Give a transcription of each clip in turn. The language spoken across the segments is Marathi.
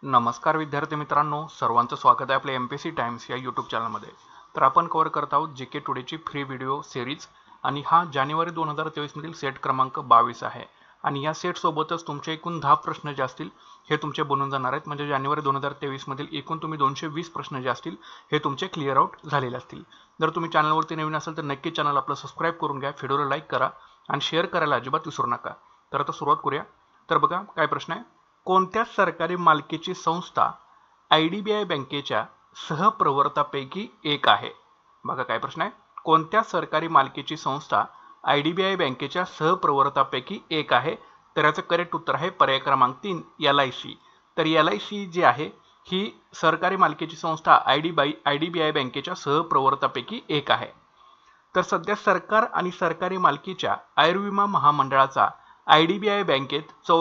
नमस्कार विद्यार्थी मित्रांनो, सर्वांचं स्वागत आहे आपल्या एमपीएससी टाइम्स या यूट्यूब चॅनलमध्ये। तर आपण कव्हर करत आहोत जीके टुडेची फ्री व्हिडिओ सिरीज आणि हा जानेवारी 2023 मधील सेट क्रमांक 22 आहे। आणि या सेट सोबतच तुमचे एकूण 10 प्रश्न जे असतील हे तुमचे बनून जाणार आहेत। म्हणजे जानेवारी 2023 मधील एकूण तुम्ही 220 प्रश्न जे असतील हे तुमचे क्लिअर आउट झालेले असतील। जर तुम्ही चॅनलवरती नवीन असाल तर नक्की चॅनल आपलं सबस्क्राइब करून घ्या, व्हिडिओला लाईक करा आणि शेअर करायला अजिबात विसरू नका। तर आता सुरुवात करूया। तर बघा काय प्रश्न आहे, कोणत्या सरकारी मालकीची संस्था आयडीबीआय बँकेच्या सहप्रवर्तकापैकी एक आहे? बघा काय प्रश्न आहे, कोणत्या सरकारी मालकीची संस्था आयडीबीआय बँकेच्या सहप्रवर्तकापैकी एक आहे? तर याचं करेक्ट उत्तर आहे पर्याय क्रमांक 3 एलआयसी। तर एलआयसी जी आहे ही सरकारी मालकीची संस्था आयडीबीआय बँकेच्या सहप्रवर्तकापैकी एक आहे। तर सध्या सरकार आणि सरकारी मालकीच्या आयुर्विमा महामंडळाचा आयडीबीआय बँकेत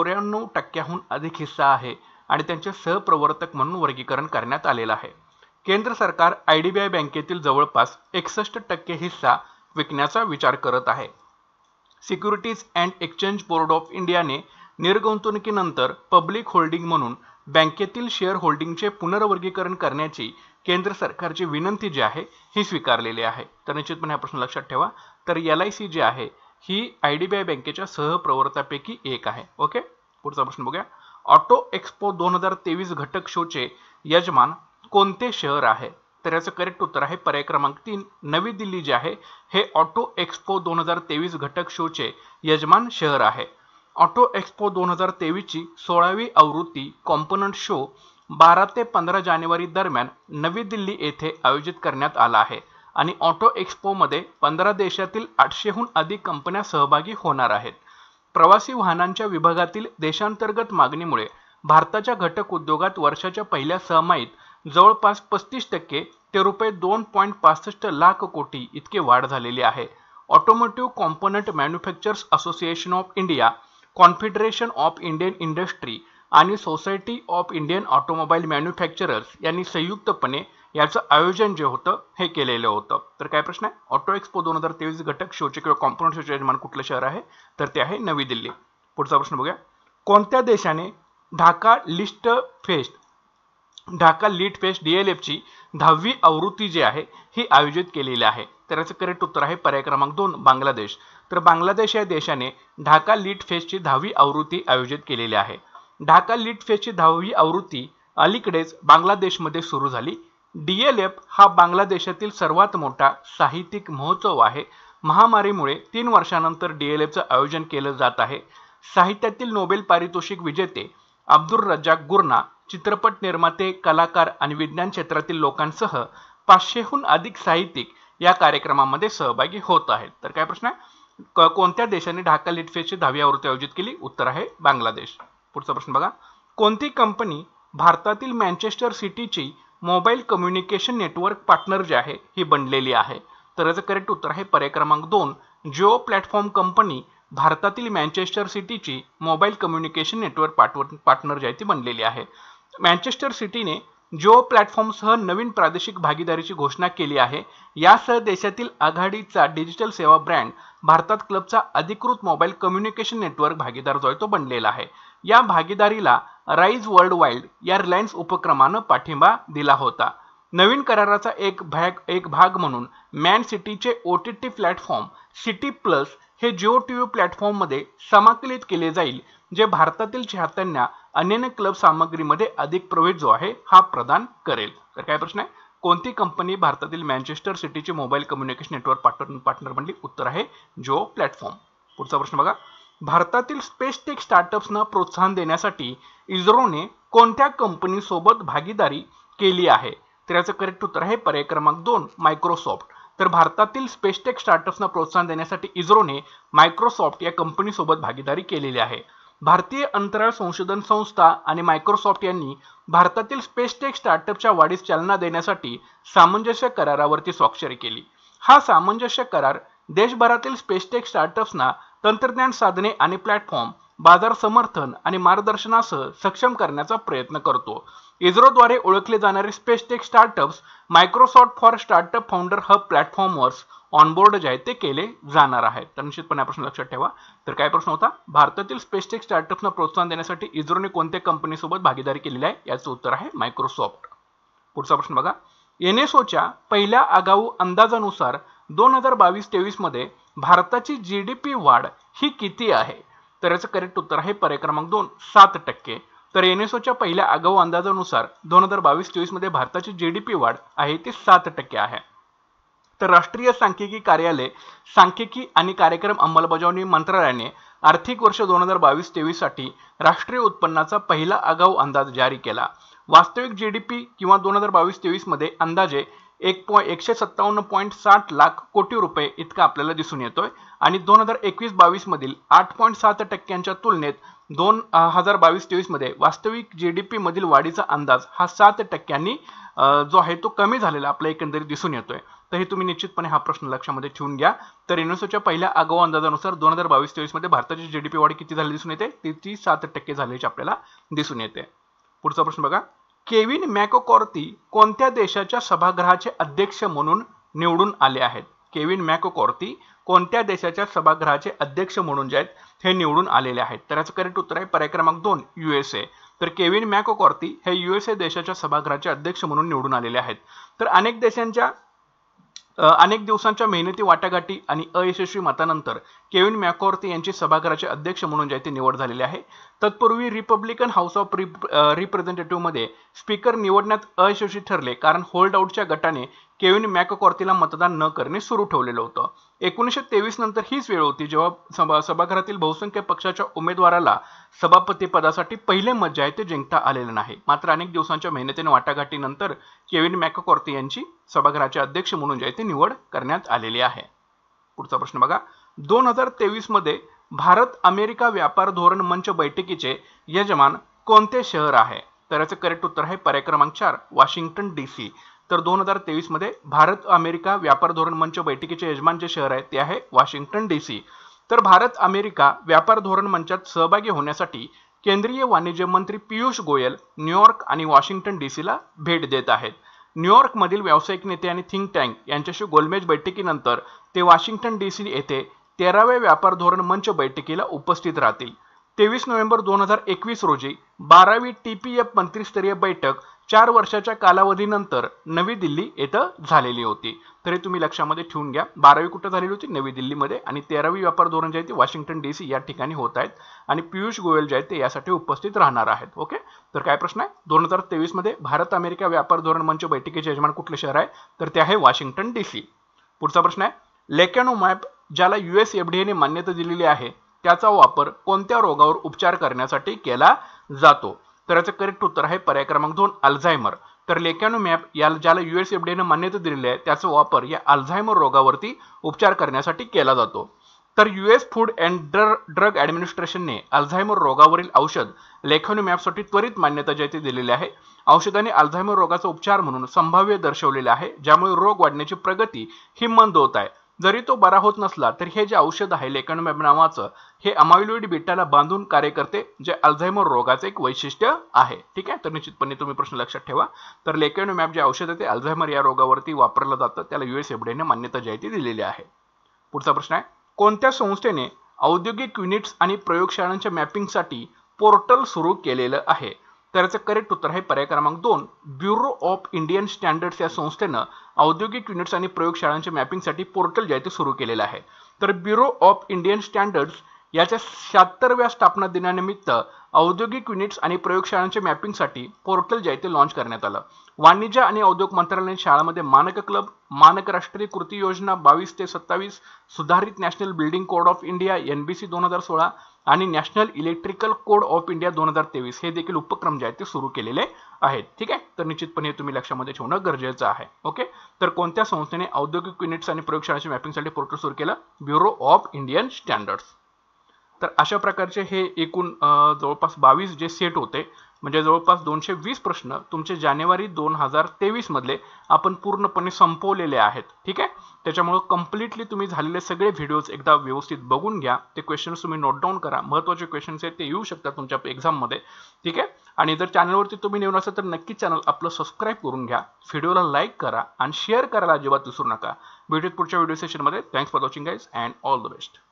94% अधिक हिस्सा आहे आणि त्यांचे सहप्रवर्तक म्हणून वर्गीकरण करण्यात आलेलं आहे। केंद्र सरकार आयडीबीआय बँकेतील जवळपास 61% हिस्सा विकण्याचा विचार करत आहे। Securities and exchange board of इंडियाने निर्गुंतवणुकीनंतर पब्लिक होल्डिंग म्हणून बँकेतील शेअर होल्डिंगचे पुनर्वर्गीकरण करण्याची केंद्र सरकारची विनंती जी आहे ही स्वीकारलेली आहे। तर निश्चितपणे हा प्रश्न लक्षात ठेवा। तर एलआयसी जी आहे ही आयडीबीआय बँकेच्या सहप्रवर्तकापैकी एक आहे। ओके, पुढचा प्रश्न बघूया। ऑटो एक्सपो 2023 घटक शोचे यजमान कोणते शहर आहे? तर याचं करेक्ट उत्तर आहे पर्याय क्रमांक 3 नवी दिल्ली जे आहे हे ऑटो एक्सपो 2023 घटक शोचे यजमान शहर आहे। ऑटो एक्सपो 2023 ची 16वी आवृत्ती कॉम्पोनंट शो 12 ते 15 जानेवारी दरम्यान नवी दिल्ली येथे आयोजित करण्यात आला आहे आणि ऑटो एक्सपो मध्ये 15 देशातील 800हून अधिक कंपन्या सहभागी होणार आहेत। प्रवासी वाहनांच्या विभागातील देशांतर्गत मागणीमुळे भारताच्या घटक उद्योगात वर्षाच्या पहिल्या सहामाहीत जवळपास 35% ते रुपये 2.65 लाख कोटी इतके वाढ झालेली आहे। Automotive component manufacturers association of India, confederation of Indian industry आणि society of Indian automobile manufacturers यांनी संयुक्तपणे याचं आयोजन जे होतं हे केलेलं होतं। तर काय प्रश्न आहे, ऑटो एक्सपो 2023 घटक शोचे किंवा कॉम्पोनंट शोचे यजमान कुठलं शहर आहे? तर ते आहे नवी दिल्ली। पुढचा प्रश्न बघूया। कोणत्या देशाने ढाका लीट फेस्ट DLF ची 10वी आवृत्ती जी आहे ही आयोजित केलेली आहे? तर याचं करेक्ट उत्तर आहे पर्याय क्रमांक 2 बांगलादेश। तर बांगलादेश या देशाने ढाका लीट फेस्टची 10वी आवृत्ती आयोजित केलेली आहे। ढाका लीट फेस्टची 10वी आवृत्ती अलीकडेच बांगलादेशमध्ये सुरू झाली। DLF हा बांगलादेशातील सर्वात मोठा साहित्यिक महोत्सव आहे। महामारीमुळे 3 वर्षांनंतर DLFचं आयोजन केलं जात आहे। साहित्यातील नोबेल पारितोषिक विजेते अब्दुल रज्जाक गुर्ना, चित्रपट निर्माते, कलाकार आणि विज्ञान क्षेत्रातील लोकांसह 500हून अधिक साहित्यिक या कार्यक्रमामध्ये सहभागी होत आहेत। तर काय प्रश्न आहे, कोणत्या देशाने ढाका लीट फेस्टची 10वी आवृत्ती आयोजित केली? उत्तर आहे बांगलादेश। पुढचा प्रश्न बघा। कोणती कंपनी भारतातील मँचेस्टर सिटीची मोबाईल कम्युनिकेशन नेटवर्क पार्टनर जे आहे ही बनलेली आहे? तर याचं करेक्ट उत्तर आहे पर्याय क्रमांक 2 जिओ प्लॅटफॉर्म कंपनी भारतातील मँचेस्टर सिटीची मोबाईल कम्युनिकेशन नेटवर्क पार्टनर जी आहे ती बनलेली आहे। मँचेस्टर सिटीने जिओ प्लॅटफॉर्मसह नवीन प्रादेशिक भागीदारीची घोषणा केली आहे। यासह देशातील आघाडीचा डिजिटल सेवा ब्रँड भारतात क्लबचा अधिकृत मोबाईल कम्युनिकेशन नेटवर्क भागीदार जो आहे तो बनलेला आहे। या भागीदारीला राईज वर्ल्ड वाईड या रिलायन्स उपक्रमानं पाठिंबा दिला होता। नवीन कराराचा एक भाग म्हणून मॅन सिटीचे OTT प्लॅटफॉर्म सिटी प्लस हे जिओ टीव्ही प्लॅटफॉर्म मध्ये समाकलित केले जाईल, जे भारतातील चाहत्यांना अन्य क्लब सामग्रीमध्ये अधिक प्रवेश जो आहे हा प्रदान करेल। तर काय प्रश्न आहे, कोणती कंपनी भारतातील मँचेस्टर सिटीची मोबाईल कम्युनिकेशन नेटवर्क पार्टनर बनली? उत्तर आहे जिओ प्लॅटफॉर्म। पुढचा प्रश्न बघा। भारतातील स्पेसटेक स्टार्टअप्सना प्रोत्साहन देण्यासाठी इस्रोने कोणत्या कंपनी सोबत भागीदारी केली आहे? तर याचं करेक्ट उत्तर आहे पर्याय क्रमांक 2 मायक्रोसॉफ्ट। तर भारतातील स्पेसटेक स्टार्टअप्सना प्रोत्साहन देण्यासाठी इस्रोने मायक्रोसॉफ्ट या कंपनी सोबत भागीदारी केलेली आहे। भारतीय अंतराळ संशोधन संस्था आणि मायक्रोसॉफ्ट यांनी भारतातील स्पेसटेक स्टार्टअपच्या वाढीस चालना देण्यासाठी सामंजस्य करारावरती स्वाक्षरी केली। हा सामंजस्य करार देशभरातील स्पेसटेक स्टार्टअप्सना तंत्रज्ञान साधने आणि प्लॅटफॉर्म, बाजार समर्थन आणि मार्गदर्शनासह सक्षम करण्याचा प्रयत्न करतो। इस्रोद्वारे ओळखले जाणारे spacetech startups Microsoft for startup founder hub प्लॅटफॉर्मवर्स ऑनबोर्ड जे आहे ते केले जाणार आहे. तर निश्चितपणे हा प्रश्न लक्षात ठेवा. तर काय प्रश्न होता, भारतातील स्पेसटेक स्टार्टअप्सना प्रोत्साहन देण्यासाठी इस्रोने कोणत्या कंपनीसोबत भागीदारी केलेली आहे, याचं उत्तर आहे मायक्रोसॉफ्ट. पुढचा प्रश्न बघा, एनएसओच्या पहिल्या आगाऊ अंदाजानुसार 2022-23 मध्ये भारताची जीडीपी वाढ ही किती आहे? तर याचं करेक्ट उत्तर आहे पर्याय क्रमांक 2, 7%. तर एनएसओच्या पहिल्या आगाऊ अंदाजानुसार 2022-23 मध्ये भारताची जीडीपी वाढ आहे ती 7% आहे. तर राष्ट्रीय सांख्यिकी कार्यालय सांख्यिकी आणि कार्यक्रम अंमलबजावणी मंत्रालयाने आर्थिक वर्ष 2022-23 साठी राष्ट्रीय उत्पन्नाचा पहिला आगाऊ अंदाज जारी केला. वास्तविक जीडीपी किंवा 2022-23 मध्ये अंदाजे 157.60 लाख कोटी रुपये इतका आपल्याला दिसून येतोय आणि 2021-22 मधील 8.7% तुलनेत 2022-23 मध्ये वास्तविक जीडीपी मधील वाढीचा अंदाज हा 7% जो आहे तो कमी झालेला आपल्या एकंदरीत दिसून येतोय. तर हे तुम्ही निश्चितपणे हा प्रश्न लक्षामध्ये ठेवून घ्या. तर एनएसओच्या पहिल्या आगाऊ अंदाजानुसार 2022-23 मध्ये भारताची जीडीपी वाढ किती झाली दिसून येते, ती 7% झाल्याची आपल्याला दिसून येते. पुढचा प्रश्न बघा, केविन मॅककॉर्थी कोणत्या देशाच्या सभागृहाचे अध्यक्ष म्हणून निवडून आले आहेत? केविन मॅककॉर्थी कोणत्या देशाच्या सभागृहाचे अध्यक्ष म्हणून जे आहेत हे निवडून आलेले आहेत? तर याचं करेक्ट उत्तर आहे पर्याय क्रमांक 2, USA. तर केविन मॅककॉर्थी हे USA देशाच्या सभागृहाचे अध्यक्ष म्हणून निवडून आलेले आहेत. तर अनेक दिवसांच्या मेहनती, वाटाघाटी आणि अयशस्वी मतानंतर केविन मॅककॉर्थी यांची सभागृहाचे अध्यक्ष म्हणून जे ते निवड झालेली आहे. तत्पूर्वी रिपब्लिकन हाऊस ऑफ रिप्रेझेंटेटिव्ह मध्ये स्पीकर निवडण्यात अयशस्वी ठरले कारण होल्ड आउटच्या गटाने केविन मॅककॉर्थीला मतदान न करणे सुरू ठेवलेलं होतं. 1923 नंतर हीच वेळ होती जेव्हा सभागृहातील बहुसंख्य पक्षाच्या उमेदवाराला सभापती पदासाठी पहिले मत जे आहे ते जिंकता आलेलं नाही. मात्र अनेक दिवसांच्या मेहनतीने वाटाघाटीनंतर केविन मॅककॉर्थी यांची सभागृहाचे अध्यक्ष म्हणून जे आहे ते निवड करण्यात आलेली आहे. पुढचा प्रश्न बघा, 2023 मध्ये भारत अमेरिका व्यापार धोरण मंच बैठकीचे यजमान कोणते शहर आहे? तर याचं करेक्ट उत्तर आहे पर्याय क्रमांक 4, वॉशिंग्टन DC. तर 2023 मध्ये भारत अमेरिका व्यापार धोरण मंच बैठकीचे यजमान जे शहर आहे ते आहे वॉशिंग्टन DC. तर भारत अमेरिका व्यापार धोरण मंचात सहभागी होण्यासाठी केंद्रीय वाणिज्य मंत्री पियुष गोयल न्यूयॉर्क आणि वॉशिंग्टन DC ला भेट देत आहेत. न्यूयॉर्क मधील व्यावसायिक नेते आणि थिंक टँक यांच्याशी गोलमेज बैठकीनंतर ते वॉशिंग्टन DC येथे 13व्या व्यापार धोरण मंच बैठकीला उपस्थित राहतील. 23 नोव्हेंबर 2021 रोजी 12वी TPF मंत्रिस्तरीय बैठक 4 वर्षाच्या कालावधीनंतर नवी दिल्ली येथे झालेली होती. तर हे तुम्ही लक्षामध्ये ठेवून घ्या. 12वी कुठे झालेली होती? नवी दिल्लीमध्ये. आणि 13वी व्यापार धोरण जे आहे ते वॉशिंग्टन DC या ठिकाणी होत आहेत आणि पियुष गोयल जे आहेत ते यासाठी उपस्थित राहणार आहेत. ओके, तर काय प्रश्न आहे, 2023 मध्ये भारत अमेरिका व्यापार धोरण मंच बैठकीचे यजमान कुठले शहर आहे? तर ते आहे वॉशिंग्टन DC. पुढचा प्रश्न आहे, लेकॅनोमॅप ज्याला US FDA ने मान्यता दिलेली आहे त्याचा वापर कोणत्या रोगावर उपचार करण्यासाठी केला जातो? तर याचं करेक्ट उत्तर आहे पर्याय क्रमांक 2, अल्झायमर. तर लेकॅनोमॅप ज्याला US FDA ने मान्यता दिलेली आहे त्याचा वापर या अल्झायमर रोगावरती उपचार करण्यासाठी केला जातो. तर US फूड अँड ड्रग ॲडमिनिस्ट्रेशनने अल्झायमर रोगावरील औषध लेकॅनोमॅपसाठी त्वरित मान्यता जी दिलेली आहे. औषधाने अल्झायमर रोगाचा उपचार म्हणून संभाव्य दर्शवलेले आहे, ज्यामुळे रोग वाढण्याची प्रगती ही मंद होत आहे. जरी तो बरा होत नसला तरी हे जे औषध आहे लेकॅनोमॅप नावाचं हे अमायलोइड बीटाला बांधून कार्य करते, जे अल्झायमर रोगाचे एक वैशिष्ट्य आहे. ठीक आहे, तर निश्चितपणे तुम्ही प्रश्न लक्षात ठेवा. तर लेकॅनोमॅप जे औषध आहे ते अल्झायमर या रोगावरती वापरलं जातं, त्याला US FDA ने मान्यता जी आहे ती दिलेली आहे. पुढचा प्रश्न आहे, कोणत्या संस्थेने औद्योगिक युनिट्स आणि प्रयोगशाळांच्या मॅपिंगसाठी पोर्टल सुरू केलेलं आहे? तर याचं करेक्ट उत्तर आहे पर्याय क्रमांक 2, ब्युरो ऑफ इंडियन स्टँडर्ड्स या संस्थेनं औद्योगिक युनिट्स आणि प्रयोगशाळांच्या मॅपिंगसाठी पोर्टल जे आहे ते सुरू केलेलं आहे. तर ब्युरो ऑफ इंडियन स्टँडर्ड्स याच्या 76व्या स्थापना दिनानिमित्त औद्योगिक युनिट्स आणि प्रयोगशाळांच्या मॅपिंगसाठी पोर्टल जे आहे ते लॉन्च करण्यात आलं. वाणिज्य आणि उद्योग मंत्रालयाने शाळांमध्ये मानक क्लब, मानक राष्ट्रीय कृती योजना 22 ते 27, सुधारित national building code of India NBC 2016 आणि national electrical code of India 2023 हे देखील उपक्रम जे आहेत ते सुरू केलेले आहेत. ठीक आहे, तर निश्चितपणे तुम्ही लक्षामध्ये ठेवणं गरजेचं आहे. ओके, तर कोणत्या संस्थेने औद्योगिक युनिट्स आणि प्रयोगशाळांच्या मॅपिंगसाठी पोर्टल सुरू केलं? Bureau of Indian standards. तर अशा प्रकारचे हे एकूण जवळपास 22 जे सेट होते म्हणजे जवळपास 220 प्रश्न तुमचे जानेवारी 2023 मधले आपण पूर्णपणे संपवलेले आहेत. ठीक आहे, त्याच्यामुळे कम्प्लिटली तुम्ही झालेले सगळे व्हिडिओज एकदा व्यवस्थित बघून घ्या. ते क्वेश्चन्स तुम्ही नोट डाऊन करा. महत्त्वाचे क्वेश्चन्स आहेत ते येऊ शकतात तुमच्या एक्झाममध्ये. ठीक आहे, आणि जर चॅनलवरती तुम्ही नवीन असाल तर नक्की चॅनल आपलं सबस्क्राईब करून घ्या. व्हिडिओला लाईक करा आणि शेअर करायला अजिबात विसरू नका. भेटूयात पुढच्या व्हिडिओ सेशनमध्ये. Thanks for watching guys and all the best.